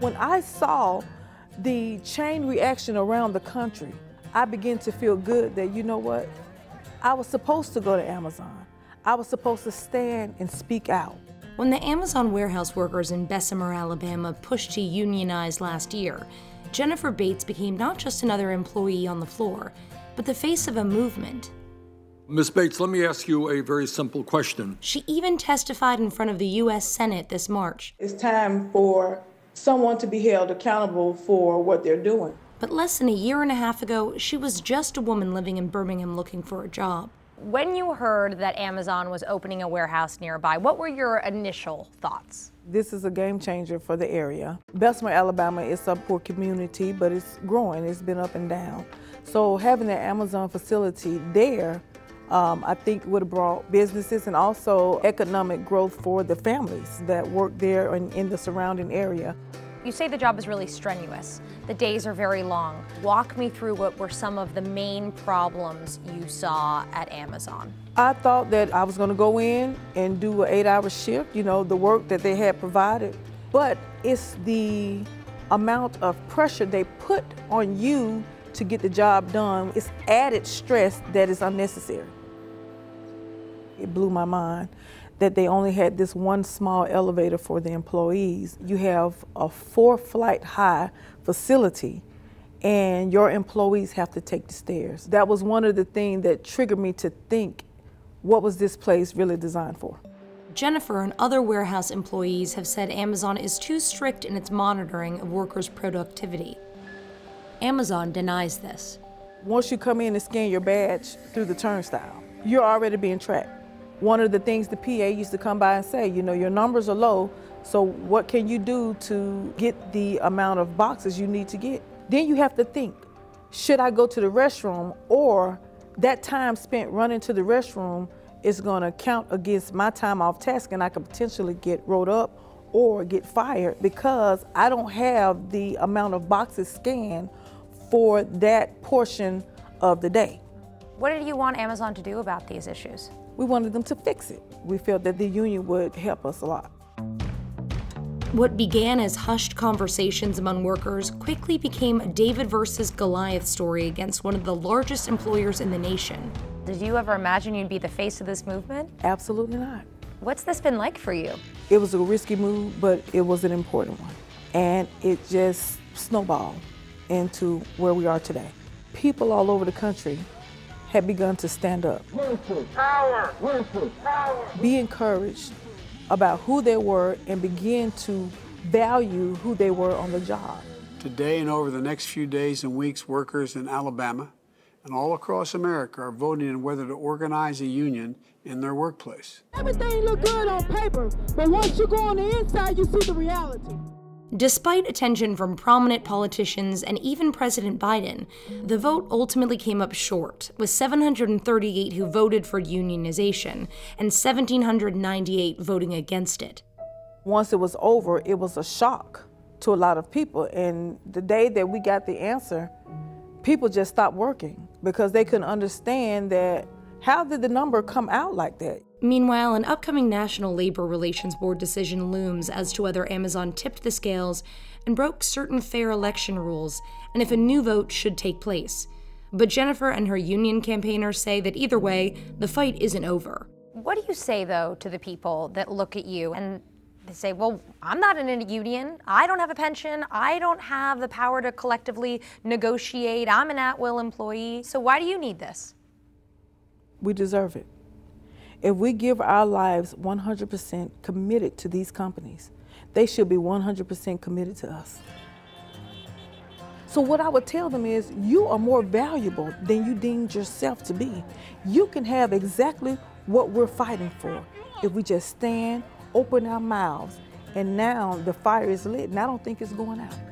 When I saw the chain reaction around the country, I began to feel good that, you know what, I was supposed to go to Amazon. I was supposed to stand and speak out. When the Amazon warehouse workers in Bessemer, Alabama pushed to unionize last year, Jennifer Bates became not just another employee on the floor, but the face of a movement. Ms. Bates, let me ask you a very simple question. She even testified in front of the U.S. Senate this March. It's time for someone to be held accountable for what they're doing. But less than a year and a half ago, she was just a woman living in Birmingham looking for a job. When you heard that Amazon was opening a warehouse nearby, what were your initial thoughts? This is a game changer for the area. Bessemer, Alabama is a poor community, but it's growing. It's been up and down. So having an Amazon facility there, I think would have brought businesses and also economic growth for the families that work there and in the surrounding area. You say the job is really strenuous. The days are very long. Walk me through what were some of the main problems you saw at Amazon. I thought that I was going to go in and do an 8-hour shift, you know, the work that they had provided. But it's the amount of pressure they put on you to get the job done. It's added stress that is unnecessary. It blew my mind that they only had this one small elevator for the employees. You have a 4-flight high facility and your employees have to take the stairs. That was one of the things that triggered me to think, what was this place really designed for? Jennifer and other warehouse employees have said Amazon is too strict in its monitoring of workers' productivity. Amazon denies this. Once you come in and scan your badge through the turnstile, you're already being tracked. One of the things the PA used to come by and say, you know, your numbers are low, so what can you do to get the amount of boxes you need to get? Then you have to think, should I go to the restroom, or that time spent running to the restroom is gonna count against my time off task and I could potentially get rolled up or get fired because I don't have the amount of boxes scanned for that portion of the day. What did you want Amazon to do about these issues? We wanted them to fix it. We felt that the union would help us a lot. What began as hushed conversations among workers quickly became a David versus Goliath story against one of the largest employers in the nation. Did you ever imagine you'd be the face of this movement? Absolutely not. What's this been like for you? It was a risky move, but it was an important one. And it just snowballed into where we are today. People all over the country had begun to stand up. Power! Power! Be encouraged about who they were and begin to value who they were on the job. Today and over the next few days and weeks, workers in Alabama and all across America are voting on whether to organize a union in their workplace. Everything look good on paper, but once you go on the inside, you see the reality. Despite attention from prominent politicians and even President Biden, the vote ultimately came up short, with 738 who voted for unionization and 1,798 voting against it. Once it was over, it was a shock to a lot of people. And the day that we got the answer, people just stopped working because they couldn't understand that, how did the number come out like that? Meanwhile, an upcoming National Labor Relations Board decision looms as to whether Amazon tipped the scales and broke certain fair election rules, and if a new vote should take place. But Jennifer and her union campaigners say that either way, the fight isn't over. What do you say, though, to the people that look at you and they say, well, I'm not in a union, I don't have a pension, I don't have the power to collectively negotiate, I'm an at-will employee, so why do you need this? We deserve it. If we give our lives 100% committed to these companies, they should be 100% committed to us. So what I would tell them is, you are more valuable than you deemed yourself to be. You can have exactly what we're fighting for if we just stand, open our mouths, and now the fire is lit, and I don't think it's going out.